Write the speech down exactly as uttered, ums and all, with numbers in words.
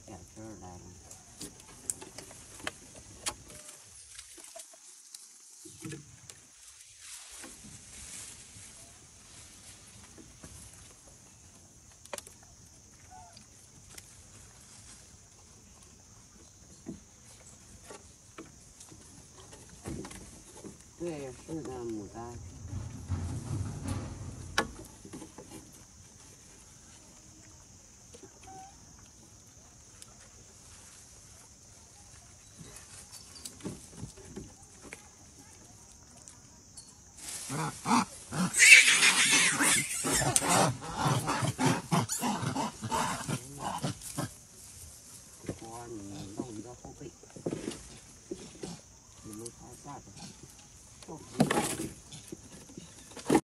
点汁儿来了。对，是的，牡丹。哇，你弄一个后背，你没拍下去。哦。